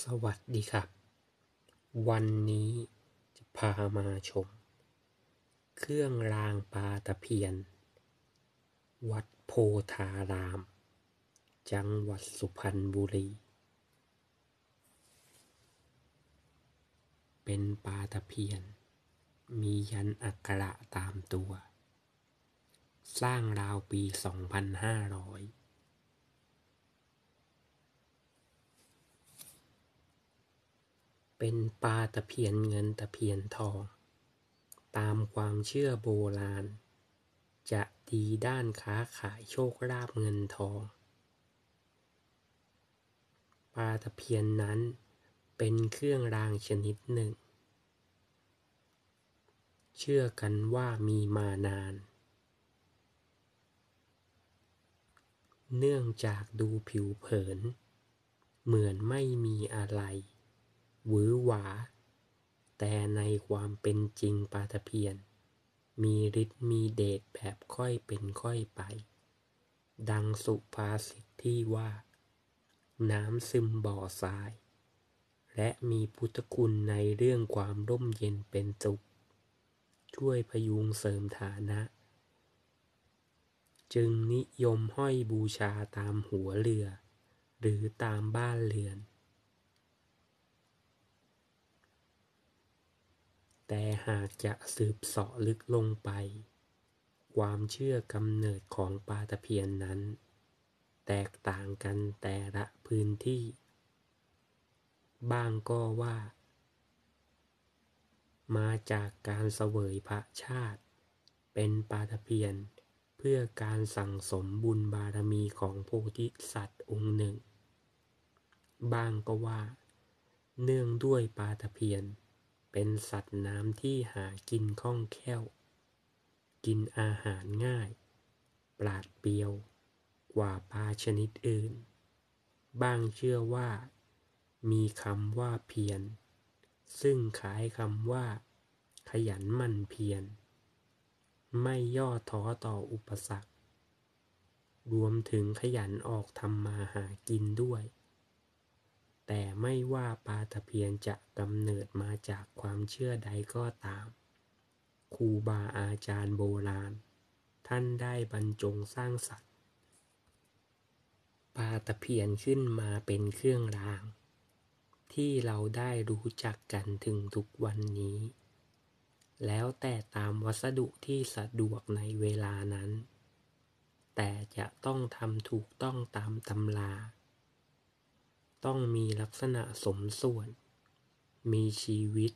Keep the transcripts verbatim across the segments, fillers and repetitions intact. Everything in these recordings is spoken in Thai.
วัสดีครับวันนี้จะพามาชมเครื่องรางปลาตะเพียนวัดโพธารามจังหวัดสุพรรณบุรีเป็นปลาตะเพียนมียันต์อักขระตามตัวสร้างราวปี สองพันห้าร้อย เป็นปลาตะเพียนเงินตะเพียนทองตามความเชื่อโบราณจะดีด้านค้าขายโชคลาภเงินทองปลาตะเพียนนั้นเป็นเครื่องรางชนิดหนึ่งเชื่อกันว่ามีมานานเนื่องจากดูผิวเผินเหมือนไม่มีอะไรหวือหวาแต่ในความเป็นจริงปลาตะเพียนมีฤทธิ์มีเดชแบบค่อยเป็นค่อยไปดังสุภาษิตที่ว่าน้ำซึมบ่อทรายและมีพุทธคุณในเรื่องความร่มเย็นเป็นสุขช่วยพยุงเสริมฐานะจึงนิยมห้อยบูชาตามหัวเรือหรือตามบ้านเรือนแต่หากจะสืบเสาะลึกลงไปความเชื่อกำเนิดของปลาตะเพียนนั้นแตกต่างกันแต่ละพื้นที่บ้างก็ว่ามาจากการเสวยพระชาติเป็นปลาตะเพียนเพื่อการสั่งสมบุญบารมีของโพธิสัตว์องค์หนึ่งบ้างก็ว่าเนื่องด้วยปลาตะเพียนเป็นสัตว์น้ำที่หากินคล่องแคล่วกินอาหารง่ายปราดเปรียวกว่าปลาชนิดอื่นบ้างเชื่อว่ามีคำว่าเพียรซึ่งคล้ายคำว่าขยันหมั่นเพียรไม่ย่อท้อต่ออุปสรรครวมถึงขยันออกทำมาหากินด้วยแต่ไม่ว่าปลาตะเพียนจะกำเนิดมาจากความเชื่อใดก็ตามครูบาอาจารย์โบราณท่านได้บรรจงสร้างสรรค์ปลาตะเพียนขึ้นมาเป็นเครื่องรางที่เราได้รู้จักกันถึงทุกวันนี้แล้วแต่ตามวัสดุที่สะดวกในเวลานั้นแต่จะต้องทำถูกต้องตามตำราต้องมีลักษณะสมส่วนมีชีวิต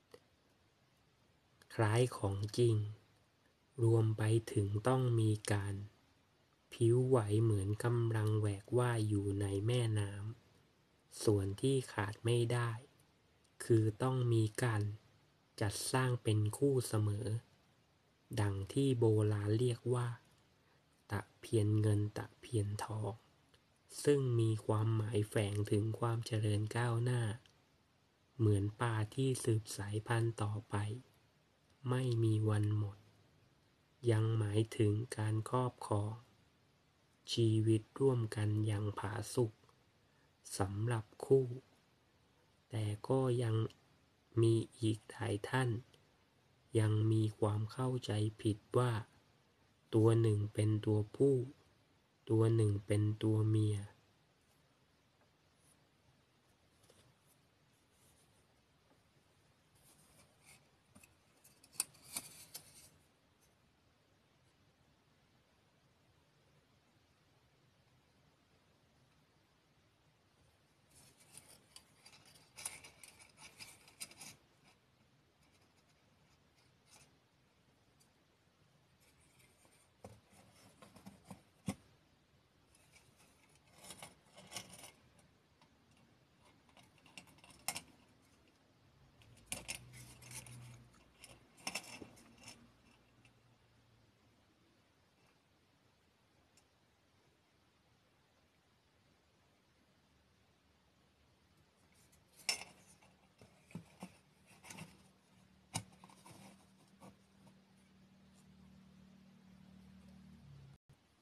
คล้ายของจริงรวมไปถึงต้องมีการผิวไหวเหมือนกำลังแหวกว่ายอยู่ในแม่น้ำส่วนที่ขาดไม่ได้คือต้องมีการจัดสร้างเป็นคู่เสมอดังที่โบราณเรียกว่าตะเพียนเงินตะเพียนทองซึ่งมีความหมายแฝงถึงความเจริญก้าวหน้าเหมือนปลาที่สืบสายพันธุ์ต่อไปไม่มีวันหมดยังหมายถึงการครอบครองชีวิตร่วมกันอย่างผาสุกสำหรับคู่แต่ก็ยังมีอีกหลายท่านยังมีความเข้าใจผิดว่าตัวหนึ่งเป็นตัวผู้ตัวหนึ่งเป็นตัวเมีย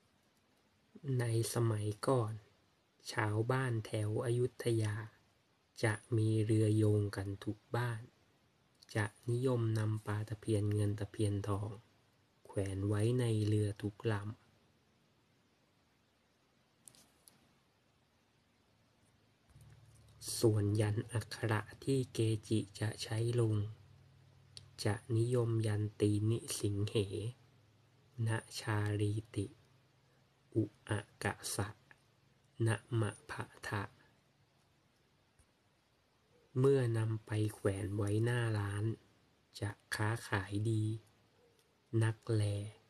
ในสมัยก่อนชาวบ้านแถวอยุธยาจะมีเรือโยงกันทุกบ้าน จะนิยมนำปลาตะเพียนเงินตะเพียนทองแขวนไว้ในเรือทุกลำ ส่วนยันต์อักขระที่เกจิจะใช้ลง จะนิยมยันตีนิสิงเห ณชาลีติ อุอะกะสะ นะมะพะทะ เมื่อนำไปแขวนไว้หน้าร้าน จะค้าขายดี นักแล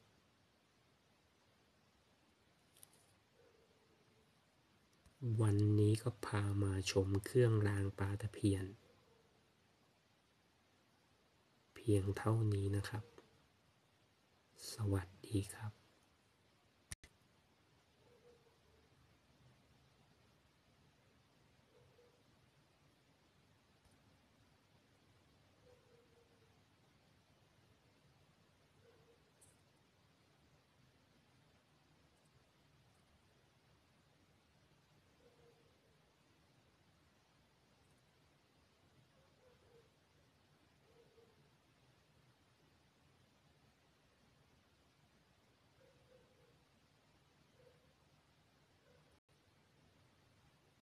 วันนี้ก็พามาชมเครื่องรางปลาตะเพียน เพียงเท่านี้นะครับ สวัสดีครับ